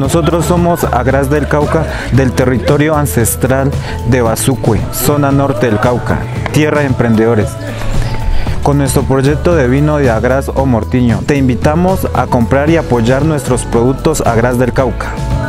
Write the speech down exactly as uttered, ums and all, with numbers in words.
Nosotros somos Agraz del Cauca, del territorio ancestral de Bazucue, zona norte del Cauca, tierra de emprendedores. Con nuestro proyecto de vino de Agraz o Mortiño, te invitamos a comprar y apoyar nuestros productos Agraz del Cauca.